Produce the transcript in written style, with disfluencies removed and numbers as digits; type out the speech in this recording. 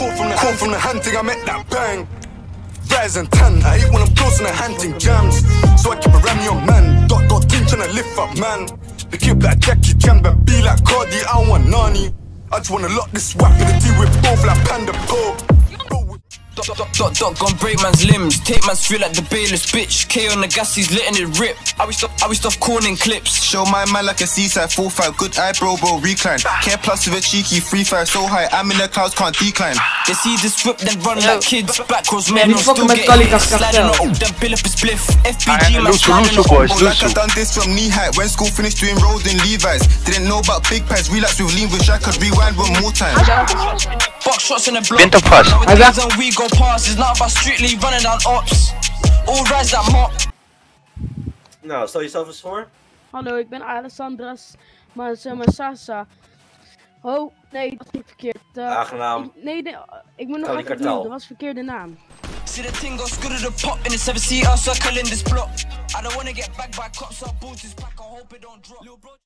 Call from the hunting, I met that bang. Rise and tan, I hate when I'm close and the hunting jams. So I keep around me on man. Dot team tryna lift up man. They keep like Jackie Chan, but be like Cardi, I don't want Nani. I just wanna lock this whap in the deal with both like Panda Pope. Dot gon' break man's limbs. Take man's feel like the bailiff's bitch. K on the gas, he's letting it rip. I wish stuff corning clips. Show my man like a seaside 4-5. Good eye bro, recline. Care plus with a cheeky 3-5. So high, I'm in the clouds, can't decline. They see this whip, then run like kids. Backwards, man, I'm still getting hit. Sliding up, then bill up a spliff. FPG, man, sliding up. Like I done this from knee height. When school finished doing road in Levi's. Didn't know about big pies. Relapse with lean, wish I could rewind one more time. Box shots in the block. Nowadays and we go past. It's not about strictly running down ops. All rise that mop. Nou, stel jezelf eens voor. Hallo, ik ben Alessandras Sasa. Oh, nee, dat is niet verkeerd. Aangenaam. Nee, ik moet nog even opnieuw, dat was de verkeerde naam. See the thing goes good at the pop in the 7-seater circle in this block. I don't wanna get back by cops or boots, this pack, I hope it don't drop.